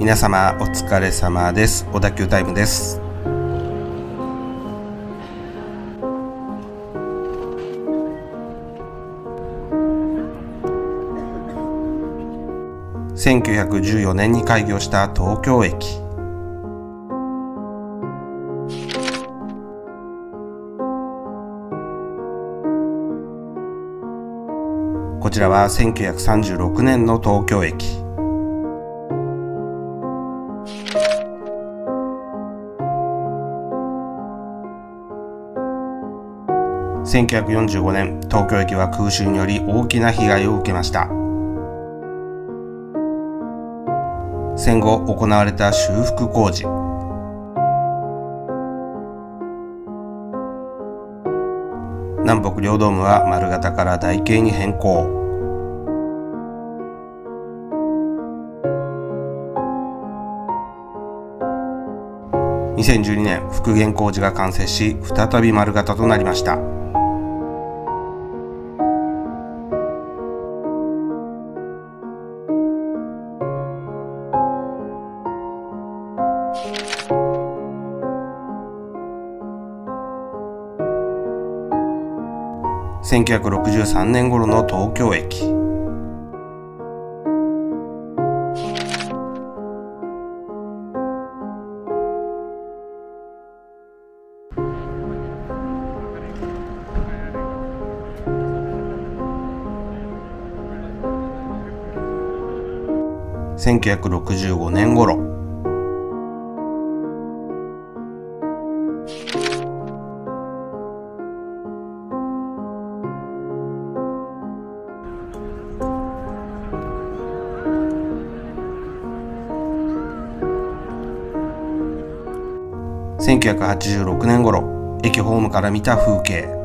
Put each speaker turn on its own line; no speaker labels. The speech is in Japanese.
皆様お疲れ様です。小田急タイムです。1914年に開業した東京駅。こちらは1936年の東京駅。1945年、東京駅は空襲により大きな被害を受けました。戦後行われた修復工事。南北両ドームは丸型から台形に変更。2012年、復元工事が完成し、再び丸型となりました。1963年頃の東京駅。1965年頃。1986年頃、駅ホームから見た風景。